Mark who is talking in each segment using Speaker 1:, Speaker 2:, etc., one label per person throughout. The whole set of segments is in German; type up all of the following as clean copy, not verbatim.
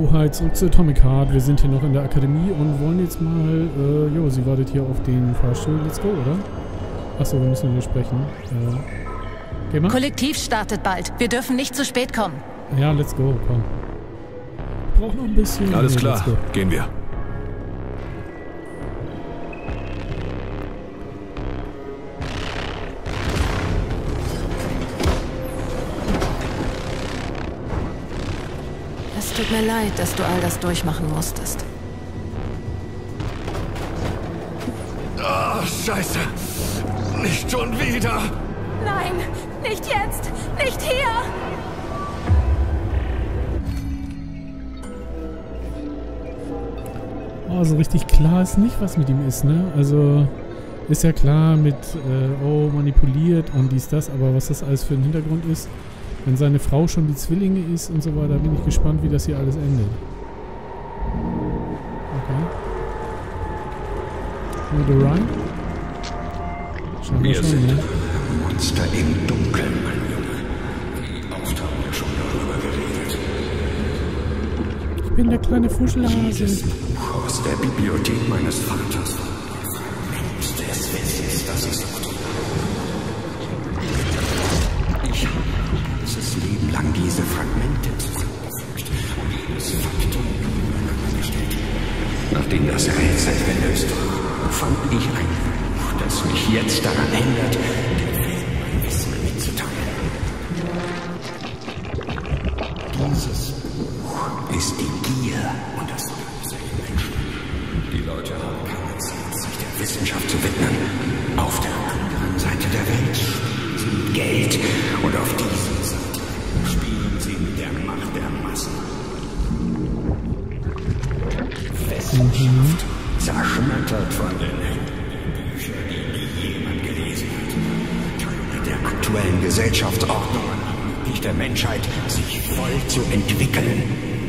Speaker 1: hi, zurück zu Atomic Heart. Wir sind hier noch in der Akademie und wollen jetzt mal, sie wartet hier auf den Fahrstuhl. Let's go, oder? Achso, wir müssen hier sprechen. Geh mal.
Speaker 2: Kollektiv startet bald. Wir dürfen nicht zu spät kommen.
Speaker 1: Ja, let's go, komm. Ich brauch noch ein bisschen.
Speaker 3: Alles klar, gehen wir.
Speaker 2: Es tut mir leid, dass du all das durchmachen musstest.
Speaker 3: Oh, Scheiße. Nicht schon wieder.
Speaker 2: Nein, nicht jetzt! Nicht hier!
Speaker 1: Oh, so richtig klar ist nicht, was mit ihm ist, ne? Also, ist ja klar mit, manipuliert und dies, das, aber was das alles für ein Hintergrund ist, wenn seine Frau schon die Zwillinge ist und so weiter, bin ich gespannt, wie das hier alles endet. Okay. Würde rein?
Speaker 4: Wir sind
Speaker 1: ne?
Speaker 4: Monster im Dunkeln, mein Junge. Wie oft haben wir schon darüber geredet?
Speaker 1: Ich bin der kleine Fuschelhase.
Speaker 4: Dieses Buch aus der Bibliothek meines Vaters. Mensch des Wissens, das ist doch. Ich habe mein ganzes Leben lang diese Fragmente zusammengefügt und jedes Faktum übereinander gestellt. Nachdem das Rätsel gelöst war, fand ich ein Buch, das mich jetzt daran hindert, der Welt mein Wissen mitzuteilen. Dieses Buch ist die Gier und das Böse im Menschen. Die Leute haben keine Zeit, sich der Wissenschaft zu widmen. Auf der anderen Seite der Welt spielen sie mit Geld und auf dieser Seite spielen sie mit der Macht der Massen. Wissenschaft zerschmettert von den Händen Bücher, die nie jemand gelesen hat. Teile der aktuellen Gesellschaftsordnung ermöglicht der Menschheit, sich voll zu entwickeln.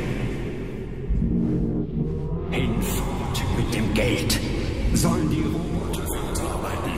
Speaker 4: Hinfort mit dem Geld sollen die Roboter für uns arbeiten.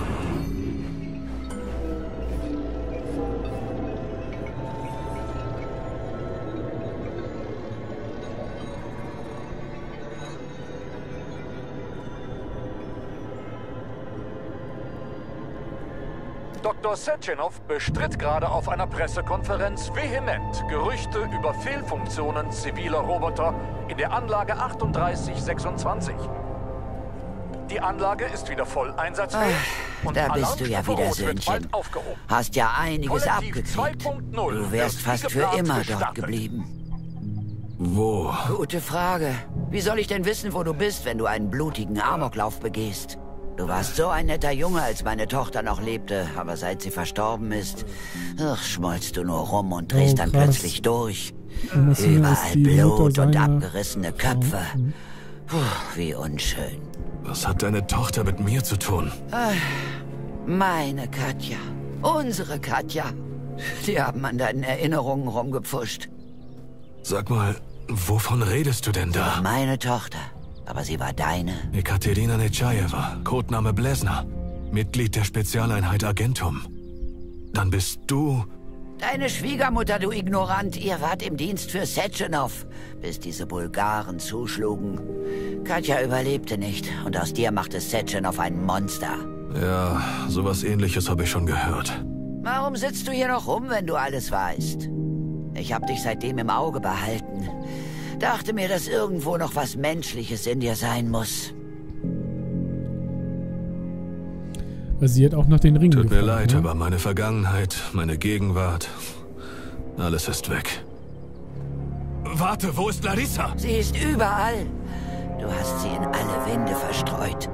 Speaker 5: Dr. Sechenov bestritt gerade auf einer Pressekonferenz vehement Gerüchte über Fehlfunktionen ziviler Roboter in der Anlage 3826. Die Anlage ist wieder voll einsatzfähig und
Speaker 6: da bist du ja wieder, Söhnchen. Hast ja einiges abgekriegt. Du wärst fast für immer dort geblieben.
Speaker 3: Wo?
Speaker 6: Gute Frage. Wie soll ich denn wissen, wo du bist, wenn du einen blutigen Amoklauf begehst? Du warst so ein netter Junge, als meine Tochter noch lebte, aber seit sie verstorben ist, schmollst du nur rum und drehst dann plötzlich durch. Überall Blut und abgerissene Köpfe. Puh, wie unschön.
Speaker 3: Was hat deine Tochter mit mir zu tun?
Speaker 6: Meine Katja. Unsere Katja. Die haben an deinen Erinnerungen rumgepfuscht.
Speaker 3: Sag mal, wovon redest du denn da?
Speaker 6: Meine Tochter. Aber sie war deine.
Speaker 3: Ekaterina Nechajewa, Codename Blesna. Mitglied der Spezialeinheit Agentum. Dann bist du...
Speaker 6: Deine Schwiegermutter, du Ignorant. Ihr wart im Dienst für Sechenov, bis diese Bulgaren zuschlugen. Katja überlebte nicht und aus dir machte Sechenov ein Monster.
Speaker 3: Ja, sowas Ähnliches habe ich schon gehört.
Speaker 6: Warum sitzt du hier noch rum, wenn du alles weißt? Ich habe dich seitdem im Auge behalten. Dachte mir, dass irgendwo noch was Menschliches in dir sein muss.
Speaker 1: Sie hat auch nach den Ringen
Speaker 3: Tut mir
Speaker 1: gefragt,
Speaker 3: leid,
Speaker 1: ne?
Speaker 3: aber meine Vergangenheit, meine Gegenwart, alles ist weg. Warte, wo ist Larissa?
Speaker 6: Sie ist überall. Du hast sie in alle Winde verstreut.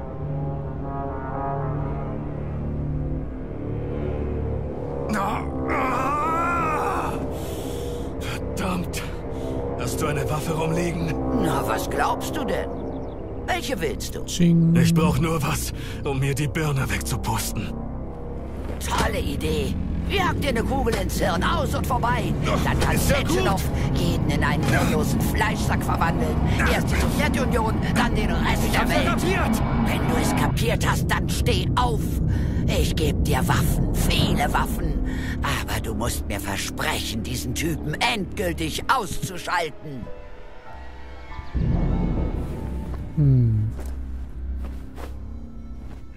Speaker 3: Verdammt. Hast du eine Waffe rumliegen?
Speaker 6: Na, was glaubst du denn? Welche willst du?
Speaker 1: Ching.
Speaker 3: Ich brauche nur was, um mir die Birne wegzupusten.
Speaker 6: Tolle Idee. Jag dir eine Kugel ins Hirn, aus und vorbei. Dann kann Sechenov jeden in einen hirnlosen Fleischsack verwandeln. Erst die Sowjetunion, dann den Rest der Welt. Wenn du es kapiert hast, dann steh auf. Ich gebe dir Waffen, viele Waffen. Aber du musst mir versprechen, diesen Typen endgültig auszuschalten.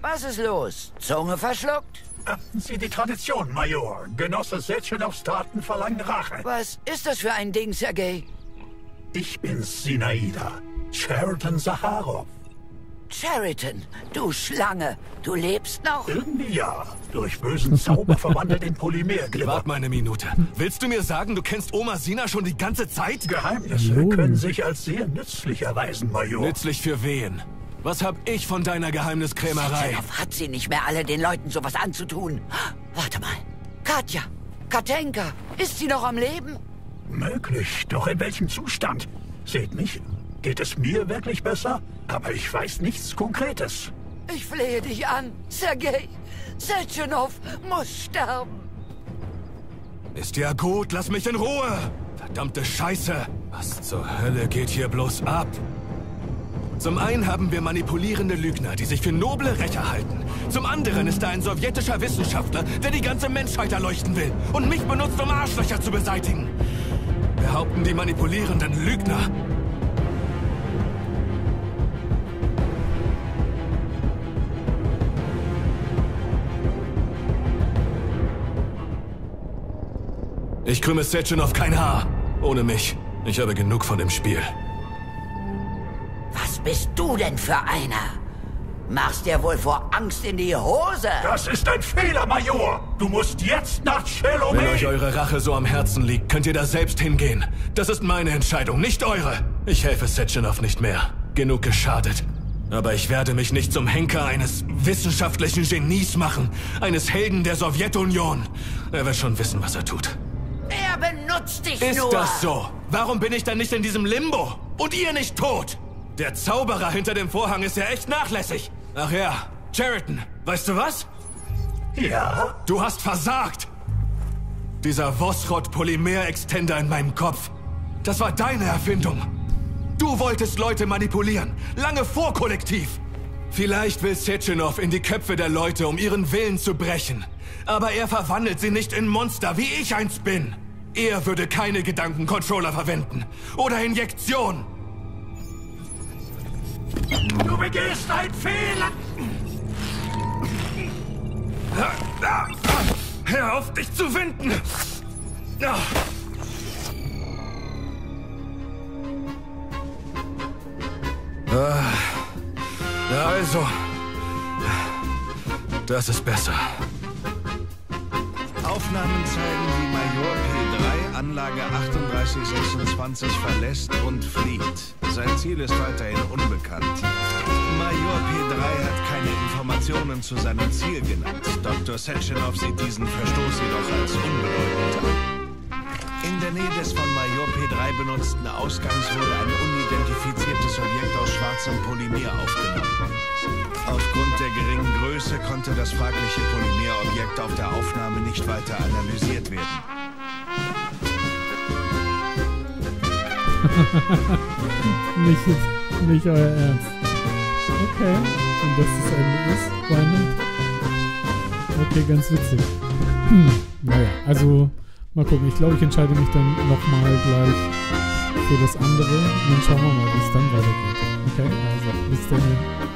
Speaker 6: Was ist los? Zunge verschluckt?
Speaker 7: Achten Sie die Tradition, Major. Genosse Setchenovs Taten verlangen Rache.
Speaker 6: Was ist das für ein Ding, Sergei?
Speaker 7: Ich bin's, Sinaida. Sheraton Sacharow.
Speaker 6: Sheraton, du Schlange. Du lebst noch?
Speaker 7: Irgendwie ja. Durch bösen Zauber verwandelt in Polymerglimmer.
Speaker 3: Wart mal eine Minute. Willst du mir sagen, du kennst Oma Sina schon die ganze Zeit?
Speaker 7: Geheimnisse können sich als sehr nützlich erweisen, Major.
Speaker 3: Nützlich für wen? Was hab ich von deiner Geheimniskrämerei?
Speaker 6: Setchenov hat sie nicht mehr alle, den Leuten sowas anzutun. Warte mal. Katja. Katenka. Ist sie noch am Leben?
Speaker 7: Möglich, doch in welchem Zustand? Seht mich. Geht es mir wirklich besser? Aber ich weiß nichts Konkretes.
Speaker 6: Ich flehe dich an, Sergei. Setchenov muss sterben.
Speaker 3: Ist ja gut, lass mich in Ruhe. Verdammte Scheiße. Was zur Hölle geht hier bloß ab? Zum einen haben wir manipulierende Lügner, die sich für noble Rächer halten. Zum anderen ist da ein sowjetischer Wissenschaftler, der die ganze Menschheit erleuchten will und mich benutzt, um Arschlöcher zu beseitigen. Behaupten die manipulierenden Lügner. Ich krümme Setchenov kein Haar. Ohne mich. Ich habe genug von dem Spiel.
Speaker 6: Was bist du denn für einer? Machst dir wohl vor Angst in die Hose?
Speaker 7: Das ist ein Fehler, Major. Du musst jetzt nach Chelomey.
Speaker 3: Wenn euch eure Rache so am Herzen liegt, könnt ihr da selbst hingehen. Das ist meine Entscheidung, nicht eure. Ich helfe Setchenov nicht mehr. Genug geschadet. Aber ich werde mich nicht zum Henker eines wissenschaftlichen Genies machen. Eines Helden der Sowjetunion. Er wird schon wissen, was er tut.
Speaker 6: Er benutzt dich
Speaker 3: Ist
Speaker 6: nur.
Speaker 3: das so? Warum bin ich dann nicht in diesem Limbo? Und ihr nicht tot? Der Zauberer hinter dem Vorhang ist ja echt nachlässig. Ach ja, Sheraton, weißt du was?
Speaker 7: Ja?
Speaker 3: Du hast versagt. Dieser Vosrod-Polymer-Extender in meinem Kopf. Das war deine Erfindung. Du wolltest Leute manipulieren. Lange vor Kollektiv. Vielleicht will Setchenov in die Köpfe der Leute, um ihren Willen zu brechen. Aber er verwandelt sie nicht in Monster, wie ich eins bin. Er würde keine Gedankencontroller verwenden. Oder Injektion.
Speaker 7: Du begehst einen Fehler!
Speaker 3: Hör auf, dich zu winden! Also, das ist besser.
Speaker 8: Aufnahmen zeigen, wie Major P3 Anlage 3826 verlässt und flieht. Sein Ziel ist weiterhin unbekannt. Major P3 hat keine Informationen zu seinem Ziel genannt. Dr. Setchenov sieht diesen Verstoß jedoch als unbedeutend an. In der Nähe des von Major P3 benutzten Ausgangs wurde ein unidentifiziertes Objekt aus schwarzem Polymer aufgenommen. Aufgrund der geringen Größe konnte das fragliche Polymerobjekt auf der Aufnahme nicht weiter analysiert werden.
Speaker 1: nicht euer Ernst. Okay, und dass das Ende ist, why not? Okay, ganz witzig. Naja, also mal gucken. Ich glaube, ich entscheide mich dann nochmal gleich für das andere. Und dann schauen wir mal, wie es dann weitergeht. Okay, also bis dann.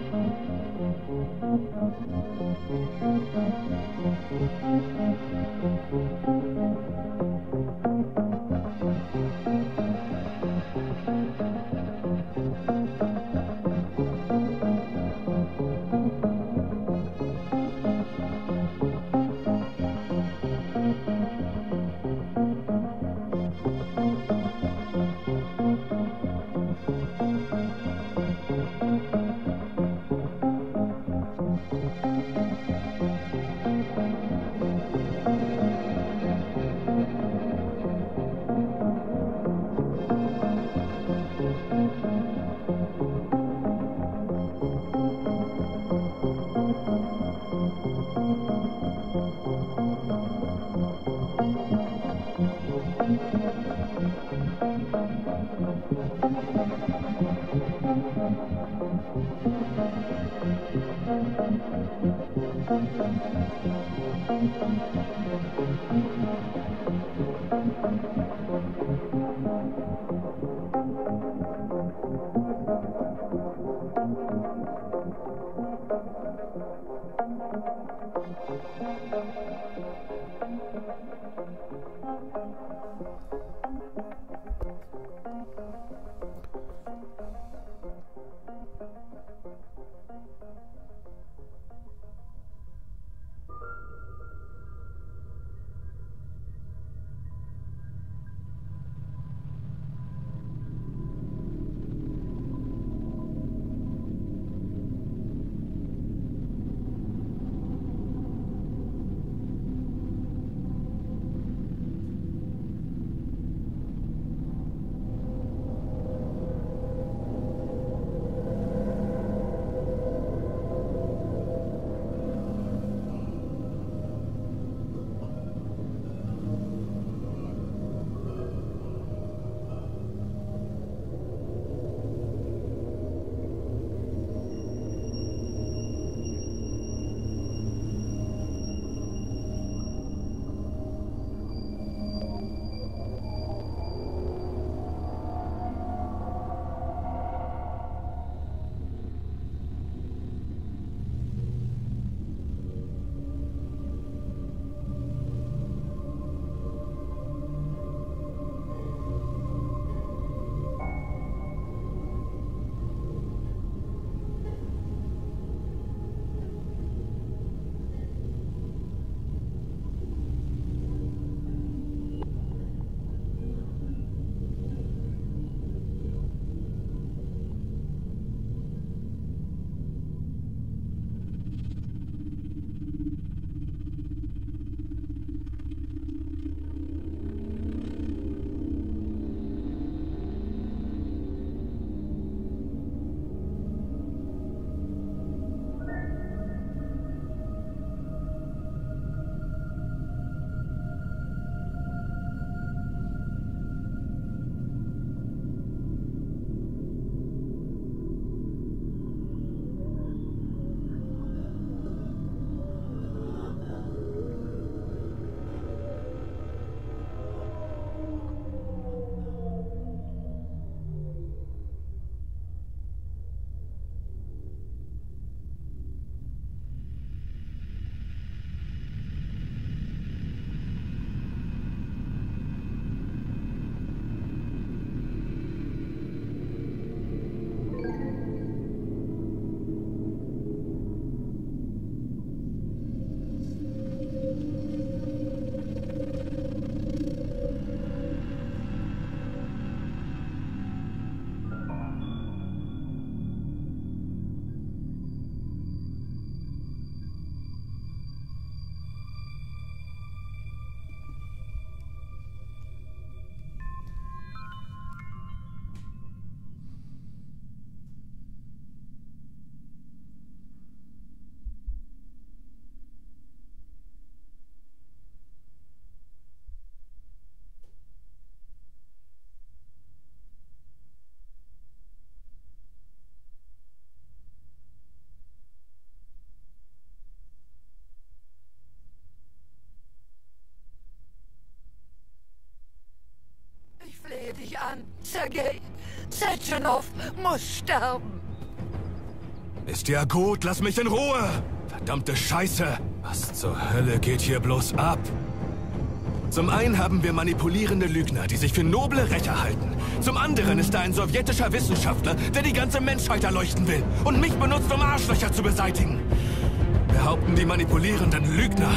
Speaker 6: flehe dich an. Sergei Setschenow muss sterben.
Speaker 3: Ist ja gut, lass mich in Ruhe! Verdammte Scheiße! Was zur Hölle geht hier bloß ab? Zum einen haben wir manipulierende Lügner, die sich für noble Rächer halten. Zum anderen ist da ein sowjetischer Wissenschaftler, der die ganze Menschheit erleuchten will und mich benutzt, um Arschlöcher zu beseitigen. Behaupten die manipulierenden Lügner.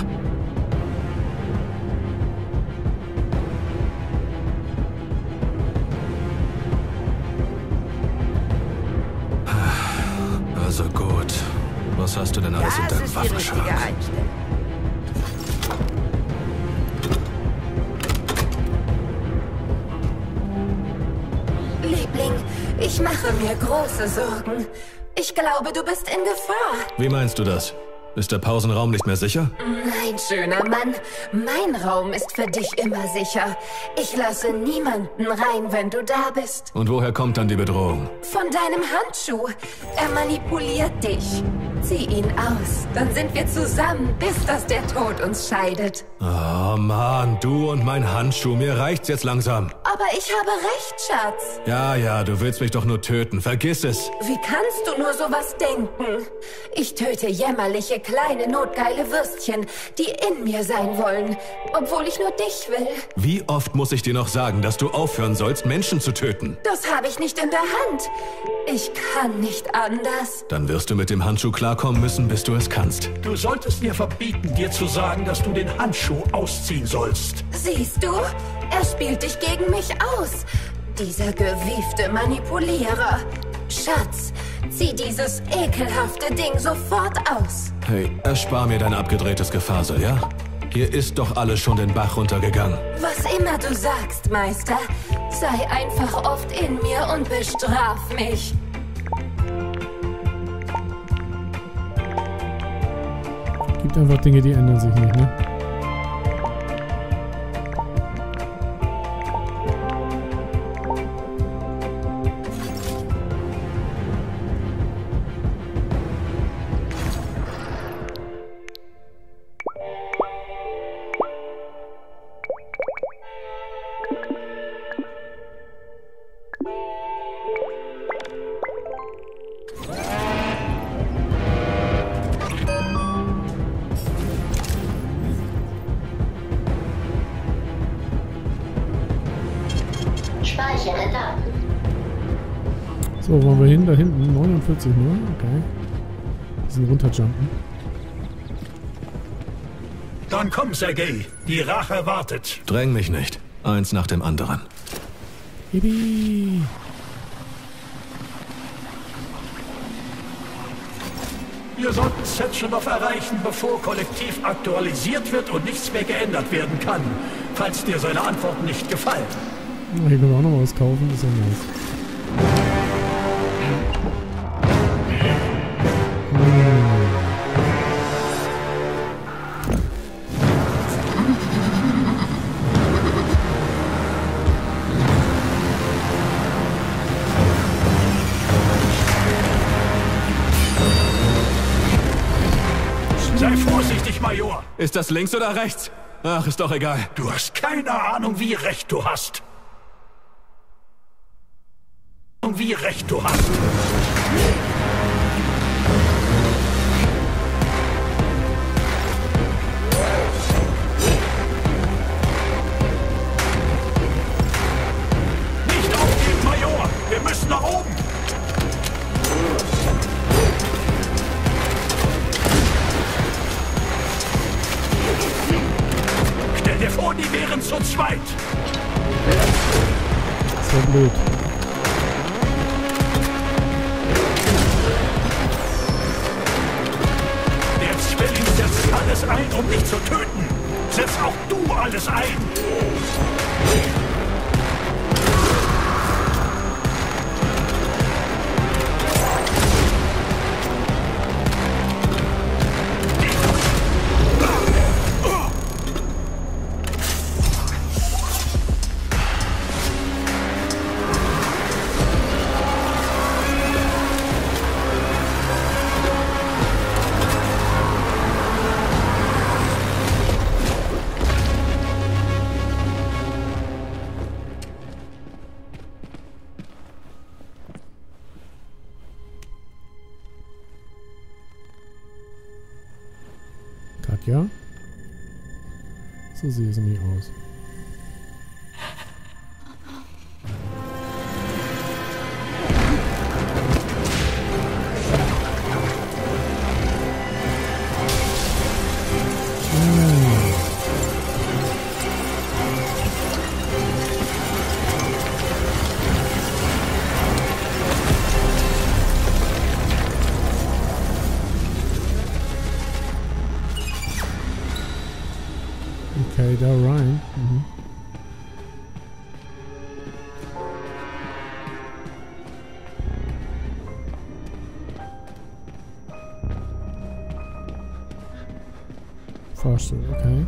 Speaker 3: Also gut. Was hast du denn alles in deinem Waffenschrank?
Speaker 2: Liebling, ich mache mir große Sorgen. Ich glaube, du bist in Gefahr.
Speaker 3: Wie meinst du das? Ist der Pausenraum nicht mehr sicher?
Speaker 2: Nein, schöner Mann. Mein Raum ist für dich immer sicher. Ich lasse niemanden rein, wenn du da bist.
Speaker 3: Und woher kommt dann die Bedrohung?
Speaker 2: Von deinem Handschuh. Er manipuliert dich. Zieh ihn aus, dann sind wir zusammen, bis dass der Tod uns scheidet.
Speaker 3: Oh Mann, du und mein Handschuh, mir reicht's jetzt langsam.
Speaker 2: Aber ich habe recht, Schatz.
Speaker 3: Ja, du willst mich doch nur töten, vergiss es.
Speaker 2: Wie kannst du nur sowas denken? Ich töte jämmerliche, kleine, notgeile Würstchen, die in mir sein wollen, obwohl ich nur dich will.
Speaker 3: Wie oft muss ich dir noch sagen, dass du aufhören sollst, Menschen zu töten?
Speaker 2: Das habe ich nicht in der Hand. Ich kann nicht anders.
Speaker 3: Dann wirst du mit dem Handschuh klarkommen müssen, bis du es kannst.
Speaker 7: Du solltest mir verbieten, dir zu sagen, dass du den Handschuh ausziehen sollst.
Speaker 2: Siehst du? Er spielt dich gegen mich aus. Dieser gewiefte Manipulierer. Schatz, zieh dieses ekelhafte Ding sofort aus.
Speaker 3: Hey, erspar mir dein abgedrehtes Gefasel, ja? Hier ist doch alles schon den Bach runtergegangen.
Speaker 2: Was immer du sagst, Meister, sei einfach oft in mir und bestraf mich.
Speaker 1: Gibt einfach Dinge, die ändern sich nicht, ne? So, wollen wir hin? Da hinten? 49 nur? Okay. Wir sind runterjumpen.
Speaker 7: Dann komm, Sergei. Die Rache wartet.
Speaker 3: Dräng mich nicht. Eins nach dem anderen.
Speaker 1: Yippie!
Speaker 7: Wir sollten Sechenov erreichen, bevor Kollektiv aktualisiert wird und nichts mehr geändert werden kann, falls dir seine Antworten nicht gefallen.
Speaker 1: Oh, hier können wir auch noch was kaufen, das ist ja nice.
Speaker 7: Sei vorsichtig, Major.
Speaker 3: Ist das links oder rechts? Ach, ist doch egal.
Speaker 7: Du hast keine Ahnung, wie recht du hast. Wie recht du hast. Nicht aufgeben, Major. Wir müssen nach oben. Stell dir vor, die wären zu zweit.
Speaker 1: Das war blöd.
Speaker 7: Der Zwilling setzt alles ein, um dich zu töten. Setz auch du alles ein.
Speaker 1: Auftrag, ja? So sieht es nämlich aus. Okay, da rein. Mhm. Fahrstuhl, okay.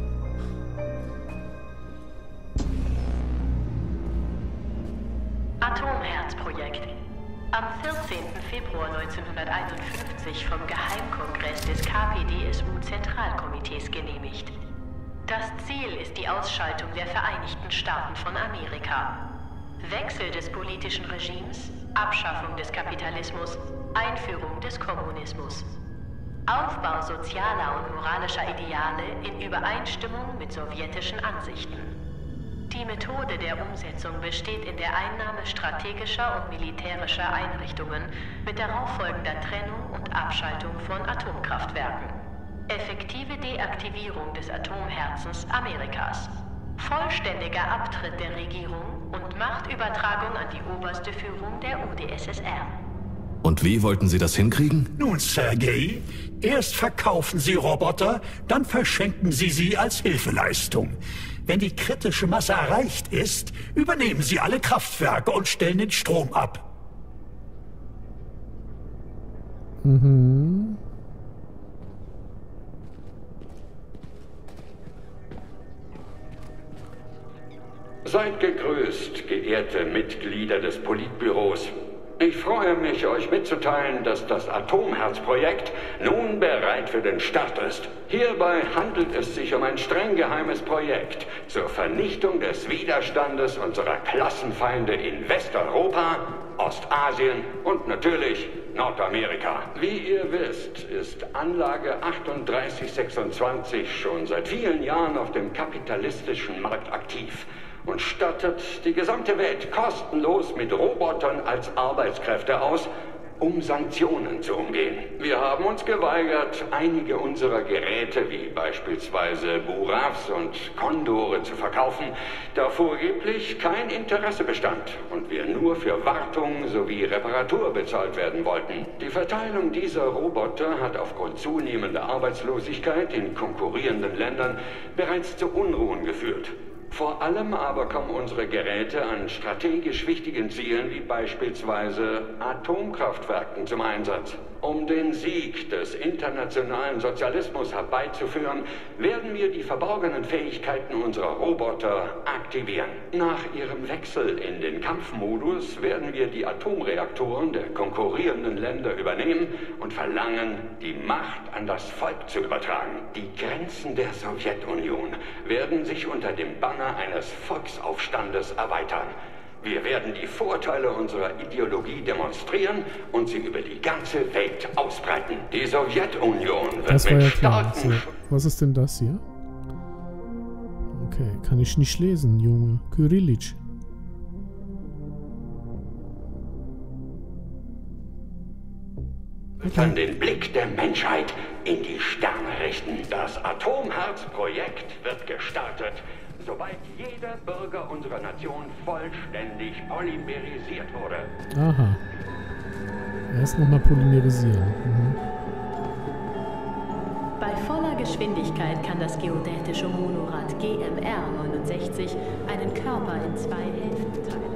Speaker 9: Atomherzprojekt. Am 14. Februar 1951 vom Geheimkongress des KPdSU-Zentralkomitees genehmigt. Das Ziel ist die Ausschaltung der Vereinigten Staaten von Amerika. Wechsel des politischen Regimes, Abschaffung des Kapitalismus, Einführung des Kommunismus. Aufbau sozialer und moralischer Ideale in Übereinstimmung mit sowjetischen Ansichten. Die Methode der Umsetzung besteht in der Einnahme strategischer und militärischer Einrichtungen mit darauffolgender Trennung und Abschaltung von Atomkraftwerken. Effektive Deaktivierung des Atomherzens Amerikas. Vollständiger Abtritt der Regierung und Machtübertragung an die oberste Führung der UdSSR.
Speaker 3: Und wie wollten Sie das hinkriegen?
Speaker 7: Nun, Sergei, erst verkaufen Sie Roboter, dann verschenken Sie sie als Hilfeleistung. Wenn die kritische Masse erreicht ist, übernehmen Sie alle Kraftwerke und stellen den Strom ab.
Speaker 1: Mhm.
Speaker 4: Seid gegrüßt, geehrte Mitglieder des Politbüros. Ich freue mich, euch mitzuteilen, dass das Atomherzprojekt nun bereit für den Start ist. Hierbei handelt es sich um ein streng geheimes Projekt zur Vernichtung des Widerstandes unserer Klassenfeinde in Westeuropa, Ostasien und natürlich Nordamerika. Wie ihr wisst, ist Anlage 3826 schon seit vielen Jahren auf dem kapitalistischen Markt aktiv und stattet die gesamte Welt kostenlos mit Robotern als Arbeitskräfte aus, um Sanktionen zu umgehen. Wir haben uns geweigert, einige unserer Geräte, wie beispielsweise Buravs und Kondore, zu verkaufen, da vorgeblich kein Interesse bestand und wir nur für Wartung sowie Reparatur bezahlt werden wollten. Die Verteilung dieser Roboter hat aufgrund zunehmender Arbeitslosigkeit in konkurrierenden Ländern bereits zu Unruhen geführt. Vor allem aber kommen unsere Geräte an strategisch wichtigen Zielen wie beispielsweise Atomkraftwerken zum Einsatz. Um den Sieg des internationalen Sozialismus herbeizuführen, werden wir die verborgenen Fähigkeiten unserer Roboter aktivieren. Nach ihrem Wechsel in den Kampfmodus werden wir die Atomreaktoren der konkurrierenden Länder übernehmen und verlangen, die Macht an das Volk zu übertragen. Die Grenzen der Sowjetunion werden sich unter dem Banner eines Volksaufstandes erweitern. Wir werden die Vorteile unserer Ideologie demonstrieren und sie über die ganze Welt ausbreiten. Die Sowjetunion wird
Speaker 1: das war
Speaker 4: mit
Speaker 1: ja klar.
Speaker 4: starken...
Speaker 1: So, was ist denn das hier? Okay, kann ich nicht lesen, Junge. Kyrillisch.
Speaker 4: Von den Blick der Menschheit in die Sterne richten. Das Atomherzprojekt wird gestartet, sobald jeder Bürger unserer Nation vollständig polymerisiert wurde.
Speaker 1: Aha. Erst nochmal polymerisieren. Mhm.
Speaker 9: Bei voller Geschwindigkeit kann das geodätische Monorad GMR-69 einen Körper in 2 Hälften teilen.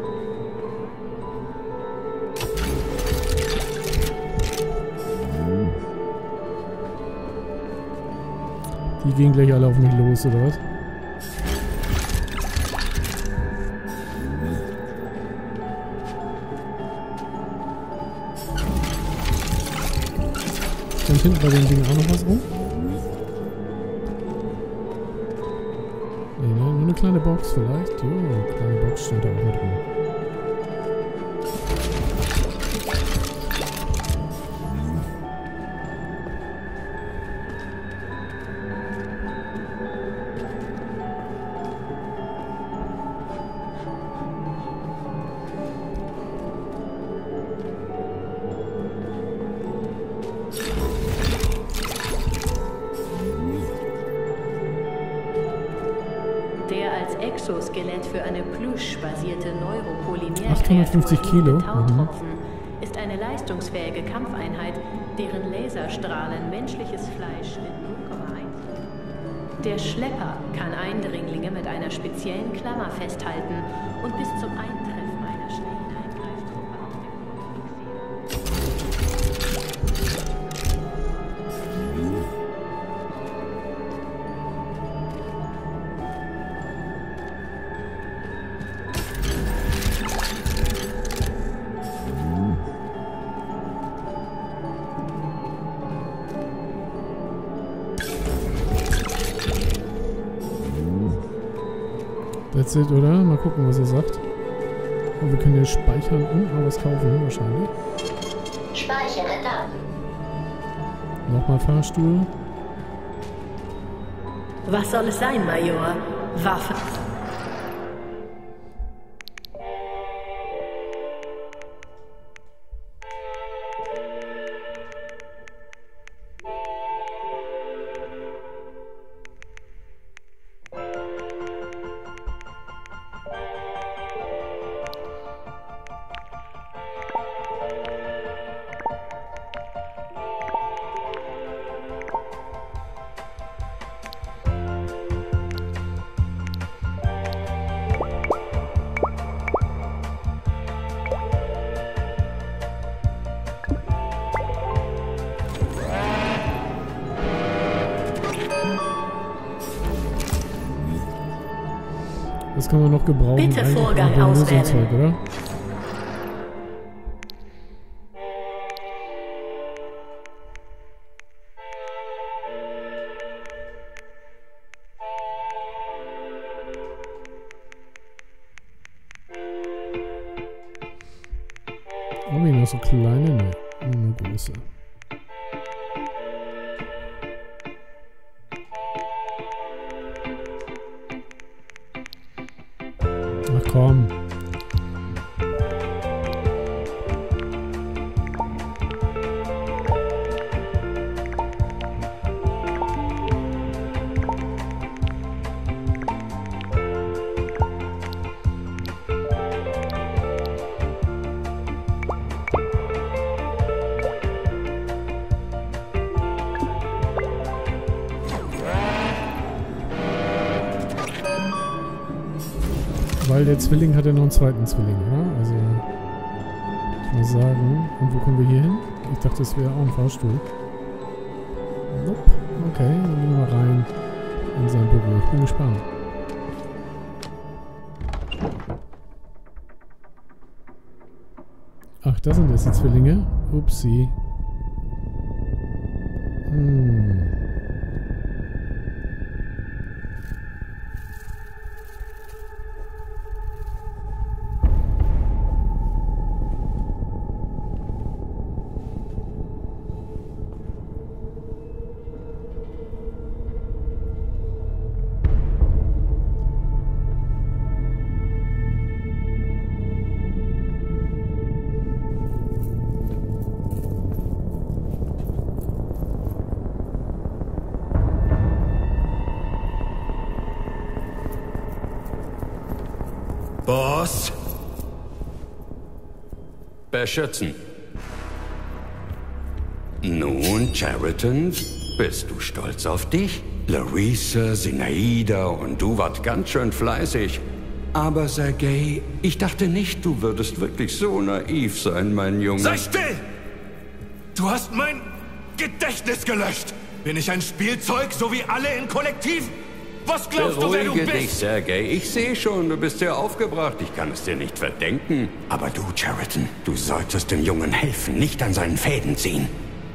Speaker 1: Die gehen gleich alle auf mich los, oder was? Stand hinten bei dem Ding auch noch was rum? Nee, ne? Nur eine kleine Box vielleicht. Jo, eine kleine Box stand da auch mit rum.
Speaker 9: Exoskelett für eine Plüsch-basierte Neuropolymer
Speaker 1: 850 Kilo.
Speaker 9: ist eine leistungsfähige Kampfeinheit, deren Laserstrahlen menschliches Fleisch in 0,1. Der Schlepper kann Eindringlinge mit einer speziellen Klammer festhalten und bis zum Eintreffen einer schnellen Eingreiftruppe auf
Speaker 1: That's it, oder? Mal gucken, was er sagt. Oh, wir können hier speichern und mal was kaufen, wahrscheinlich.
Speaker 9: Speichere Daten.
Speaker 1: Nochmal Fahrstuhl.
Speaker 9: Was soll es sein, Major? Waffen.
Speaker 1: Das kann man noch gebrauchen.
Speaker 9: Bitte Vorgang auswählen.
Speaker 1: Zeug, oder? Haben wir noch so kleine? Ne, nur eine große. Ach komm. Weil der Zwilling hat ja noch einen zweiten Zwilling, oder? Also, ich muss sagen. Und wo kommen wir hier hin? Ich dachte, das wäre auch ein Fahrstuhl. Nope. Okay, dann gehen wir mal rein in sein Büro. Ich bin gespannt. Ach, das sind jetzt die Zwillinge. Upsi.
Speaker 3: Boss?
Speaker 4: Beschützen. Nun, Chariton, bist du stolz auf dich? Larissa, Sinaida und du wart ganz schön fleißig. Aber Sergei, ich dachte nicht, du würdest wirklich so naiv sein, mein Junge.
Speaker 3: Sei still! Du hast mein Gedächtnis gelöscht! Bin ich ein Spielzeug, so wie alle in Kollektiven? Was glaubst du, wer du bist?
Speaker 4: Beruhige dich, Sergei. Ich sehe schon, du bist sehr aufgebracht. Ich kann es dir nicht verdenken. Aber du, Chariton, du solltest dem Jungen helfen, nicht an seinen Fäden ziehen.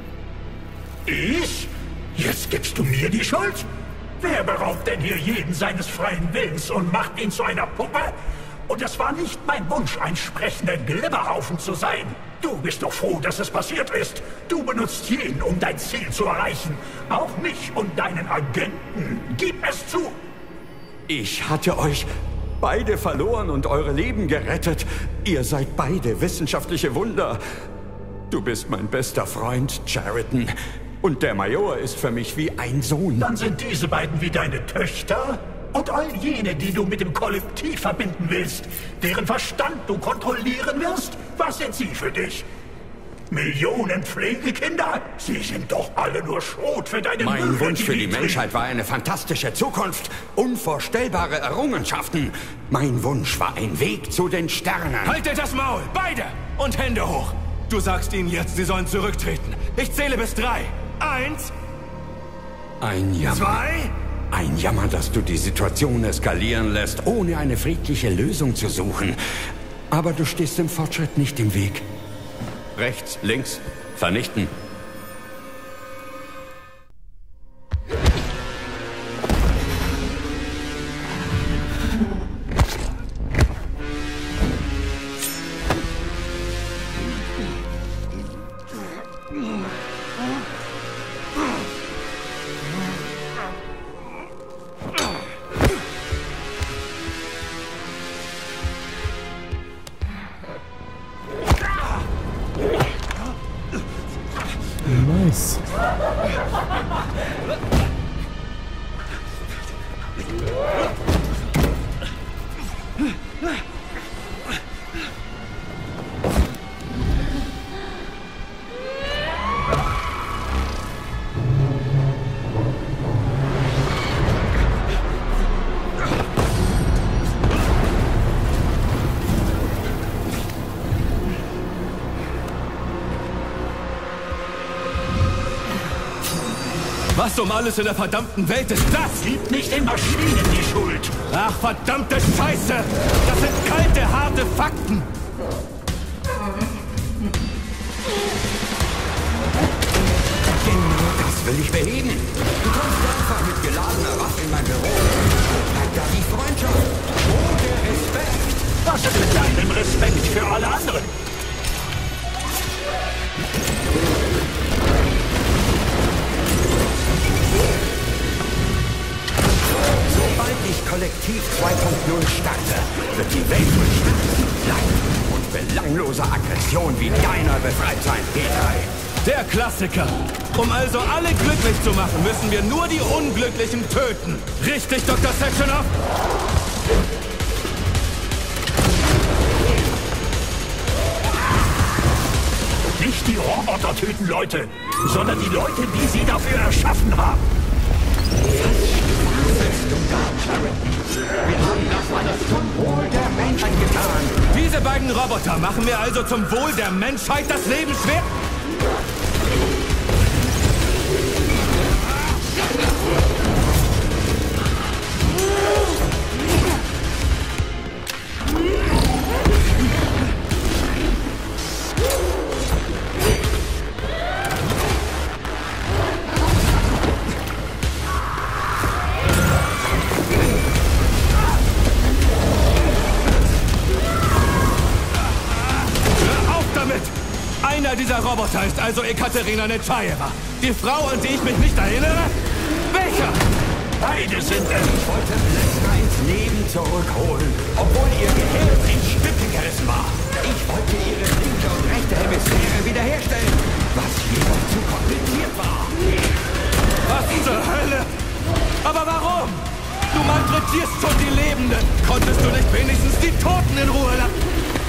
Speaker 7: Ich? Jetzt gibst du mir die Schuld? Wer beraubt denn hier jeden seines freien Willens und macht ihn zu einer Puppe? Und es war nicht mein Wunsch, ein sprechender Glibberhaufen zu sein. Du bist doch froh, dass es passiert ist. Du benutzt jeden, um dein Ziel zu erreichen. Auch mich und deinen Agenten. Gib es zu.
Speaker 4: Ich hatte euch beide verloren und eure Leben gerettet. Ihr seid beide wissenschaftliche Wunder. Du bist mein bester Freund, Chariton. Und der Major ist für mich wie ein Sohn.
Speaker 7: Dann sind diese beiden wie deine Töchter? Und all jene, die du mit dem Kollektiv verbinden willst, deren Verstand du kontrollieren wirst, was sind sie für dich? Millionen Pflegekinder? Sie sind doch alle nur Schrot für deine
Speaker 4: Mein
Speaker 7: Mühle,
Speaker 4: Wunsch für die
Speaker 7: Dimitri.
Speaker 4: Menschheit war eine fantastische Zukunft, unvorstellbare Errungenschaften. Mein Wunsch war ein Weg zu den Sternen.
Speaker 3: Haltet das Maul, beide! Und Hände hoch! Du sagst ihnen jetzt, sie sollen zurücktreten. Ich zähle bis 3. 1,
Speaker 4: Ein Jammer.
Speaker 3: 2...
Speaker 4: Ein Jammer, dass du die Situation eskalieren lässt, ohne eine friedliche Lösung zu suchen. Aber du stehst dem Fortschritt nicht im Weg. Rechts, links, vernichten.
Speaker 1: Nice.
Speaker 3: Was um alles in der verdammten Welt ist das?
Speaker 7: Gib nicht den Maschinen die Schuld.
Speaker 3: Ach, verdammte Scheiße! Das sind kalte, harte Fakten!
Speaker 4: Genau das will ich beheben. Du kommst einfach mit geladener Waffe in mein Büro. Wo bleibt da die Freundschaft? Wo der Respekt?
Speaker 7: Was ist mit deinem Respekt für alle anderen?
Speaker 4: Sobald ich Kollektiv 2.0 starte, wird die Welt durch Schmerzen, Leid und belangloser Aggression wie deiner befreit sein, P3.
Speaker 3: Der Klassiker. Um also alle glücklich zu machen, müssen wir nur die Unglücklichen töten. Richtig, Dr. Sectionoff?
Speaker 7: Nicht die Roboter töten Leute, sondern die Leute, die sie dafür erschaffen haben.
Speaker 4: Wir haben das alles zum Wohl der Menschheit getan.
Speaker 3: Diese beiden Roboter machen mir also zum Wohl der Menschheit das Leben schwer? Einer dieser Roboter ist also Ekaterina Nechaeva. Die Frau, an die ich mich nicht erinnere? Welcher?
Speaker 7: Beide sind es.
Speaker 4: Ich wollte Lesnar ins Leben zurückholen, obwohl ihr Gehirn in Stücke gerissen war. Ich wollte ihre linke und rechte Hemisphäre wiederherstellen, was jedoch zu kompliziert war.
Speaker 3: Was zur Hölle? Aber warum? Du malträtierst schon die Lebenden. Konntest du nicht wenigstens die Toten in Ruhe lassen?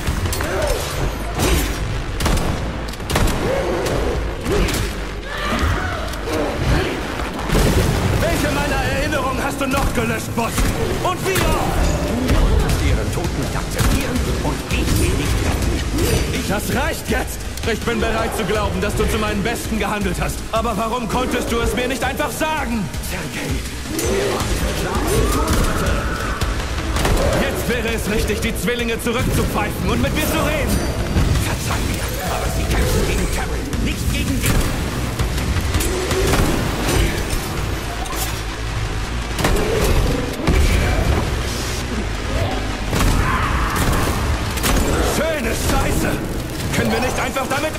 Speaker 3: Welche meiner Erinnerungen hast du noch gelöscht, Boss? Und wie oft?
Speaker 4: Du musst ihren Tod nicht akzeptieren und ich will nicht retten.
Speaker 3: Das reicht jetzt! Ich bin bereit zu glauben, dass du zu meinem Besten gehandelt hast. Aber warum konntest du es mir nicht einfach sagen?
Speaker 4: Sergej, mir war nicht klar, was du tun sollte.
Speaker 3: Jetzt wäre es richtig, die Zwillinge zurückzupfeifen und mit mir zu reden.
Speaker 4: Verzeih mir, aber sie kämpfen gegen Terry, nicht gegen dich.
Speaker 3: Schöne Scheiße! Können wir nicht einfach damit...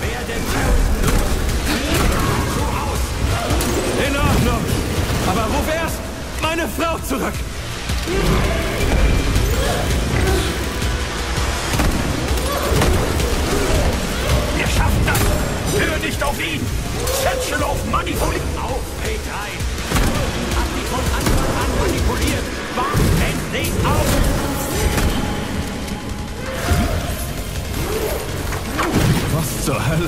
Speaker 3: In Ordnung. Aber ruf erst meine Frau zurück.
Speaker 7: Wir schaffen das. Hör nicht auf ihn. Sectionoff manipuliert.
Speaker 4: Auf, P3. Hat die von Anfang an manipuliert. War
Speaker 3: zur Hölle?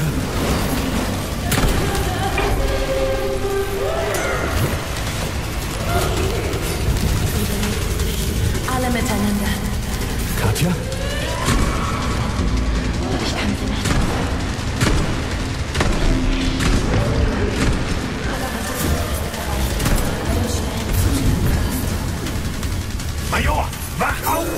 Speaker 2: Alle miteinander.
Speaker 3: Katja?
Speaker 2: Ich kann sie nicht.
Speaker 7: Major, wach auf!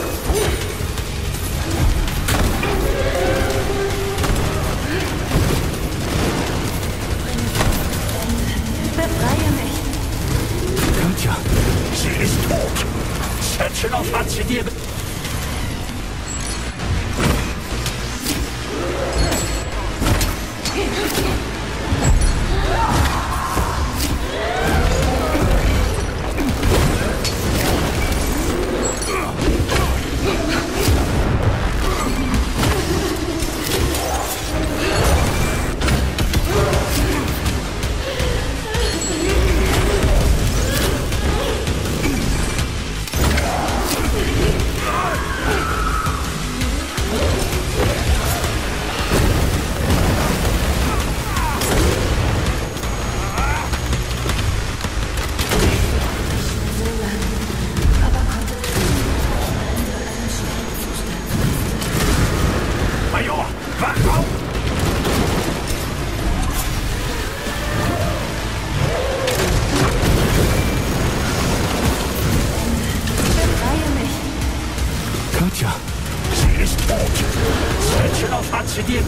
Speaker 2: Befreie mich.
Speaker 3: Katja?
Speaker 7: Sie ist tot. Sechenov hat sie dir... Major, wach auf!
Speaker 2: Befreie mich.
Speaker 3: Katja?
Speaker 7: Sie ist tot. Sechenov hat sie dir...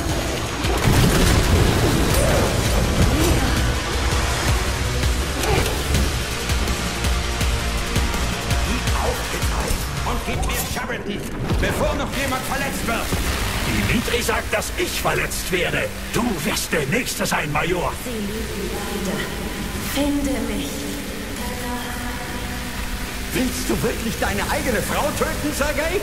Speaker 4: Aufgeteilt und gib mir Sheridan, bevor noch jemand verletzt wird.
Speaker 7: Dimitri sagt, dass ich verletzt werde. Du wirst der Nächste sein, Major.
Speaker 2: Sie lügen beide. Finde mich.
Speaker 4: Willst du wirklich deine eigene Frau töten, Sergei?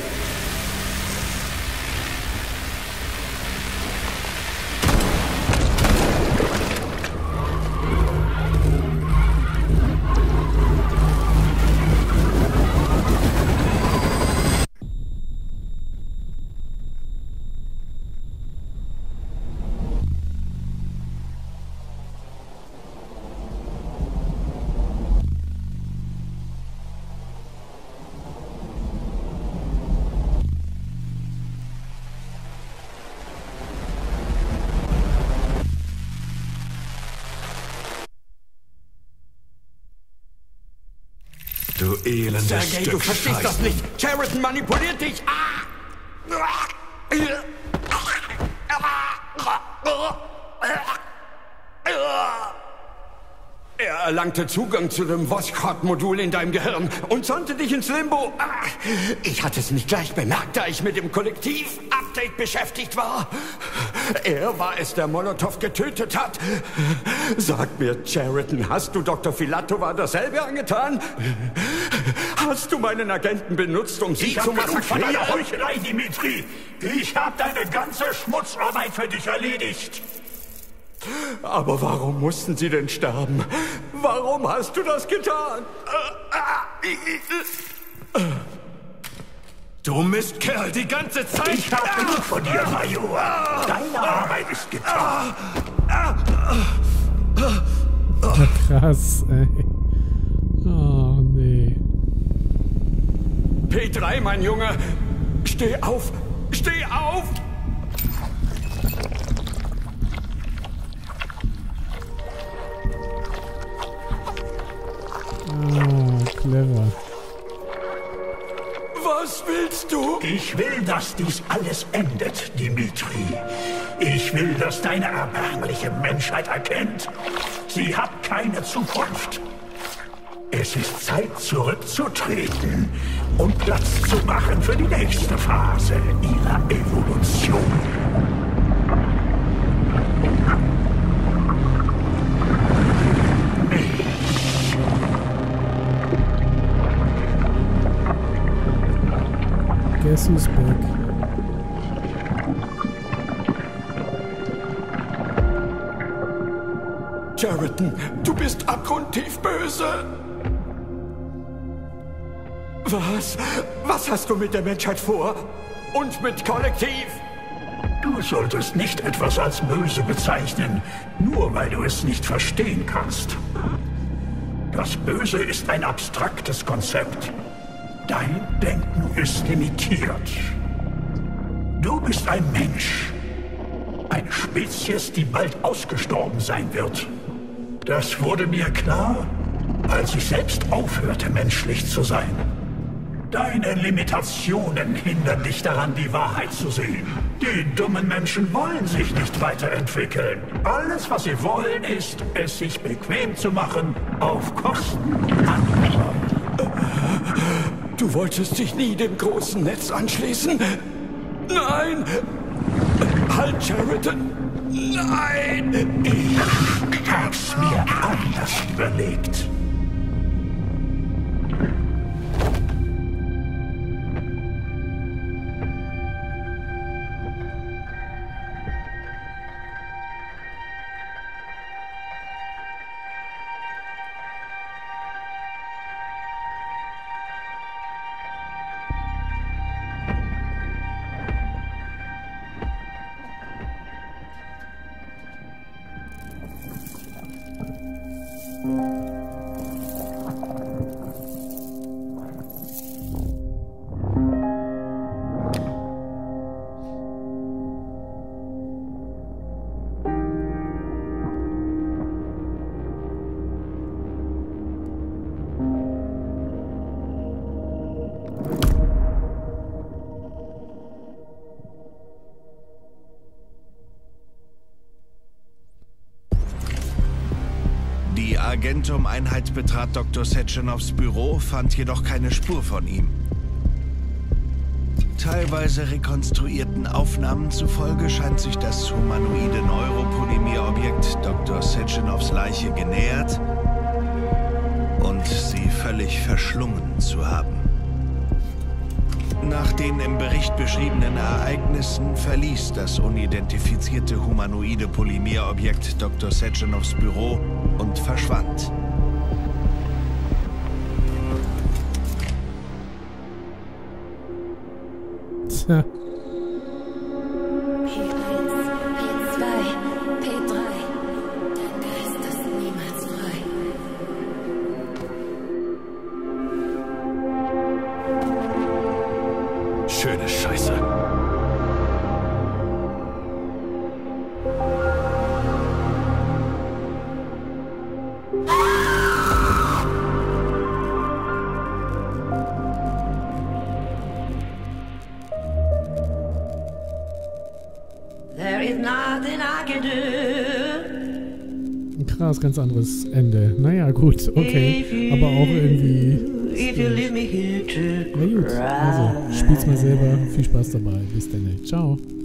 Speaker 3: Du elendes
Speaker 4: Sergei,
Speaker 3: Stück
Speaker 4: du verstehst
Speaker 3: Scheiße.
Speaker 4: das nicht. Sheridan manipuliert dich. Er erlangte Zugang zu dem Voskhod-Modul in deinem Gehirn und sandte dich ins Limbo. Ich hatte es nicht gleich bemerkt, da ich mit dem Kollektiv-Update beschäftigt war. Er war es, der Molotow getötet hat. Sag mir, Sheridan, hast du Dr. Filatova dasselbe angetan? Hast du meinen Agenten benutzt, um sie
Speaker 7: Ich
Speaker 4: zu
Speaker 7: hab genug von
Speaker 4: massakrieren?
Speaker 7: deiner Heuchelei, Dimitri. Ich hab deine ganze Schmutzarbeit für dich erledigt.
Speaker 4: Aber warum mussten sie denn sterben? Warum hast du das getan?
Speaker 3: Du Mistkerl, die ganze Zeit!
Speaker 7: Ich hab genug von dir, Major. Deine Arbeit ist getan.
Speaker 1: Krass, ey. Oh, nee.
Speaker 4: P3, mein Junge, steh auf! Steh auf!
Speaker 1: Ah, clever.
Speaker 4: Was willst du?
Speaker 7: Ich will, dass dies alles endet, Dimitri. Ich will, dass deine erbärmliche Menschheit erkennt, sie hat keine Zukunft. Es ist Zeit, zurückzutreten und Platz zu machen für die nächste Phase ihrer Evolution.
Speaker 1: Guess who's back?
Speaker 4: Sheridan, du bist abgrundtief böse. Was? Was hast du mit der Menschheit vor? Und mit Kollektiv?
Speaker 7: Du solltest nicht etwas als böse bezeichnen, nur weil du es nicht verstehen kannst. Das Böse ist ein abstraktes Konzept. Dein Denken ist limitiert. Du bist ein Mensch. Eine Spezies, die bald ausgestorben sein wird. Das wurde mir klar, als ich selbst aufhörte, menschlich zu sein. Deine Limitationen hindern dich daran, die Wahrheit zu sehen. Die dummen Menschen wollen sich nicht weiterentwickeln. Alles, was sie wollen, ist, es sich bequem zu machen, auf Kosten anderer.
Speaker 4: Du wolltest dich nie dem großen Netz anschließen? Nein! Halt, Sheridan! Nein!
Speaker 7: Ich hab's mir anders überlegt.
Speaker 8: Die Agentum-Einheit betrat Dr. Setchenovs Büro, fand jedoch keine Spur von ihm. Teilweise rekonstruierten Aufnahmen zufolge scheint sich das humanoide Neuropolymerobjekt Dr. Setchenovs Leiche genähert und sie völlig verschlungen zu haben. Nach den im Bericht beschriebenen Ereignissen verließ das unidentifizierte humanoide Polymerobjekt Dr. Setchenovs Büro und verschwand.
Speaker 1: Tja.
Speaker 2: P1, P2, P3. Dein Geist ist niemals frei.
Speaker 3: Schöne Scheiße.
Speaker 6: There is nothing I can do.
Speaker 1: Ein krass, ganz anderes Ende. Naja, gut, okay. Aber auch irgendwie... Na gut, also spiel's mal selber. Viel Spaß dabei. Bis dann. Ciao.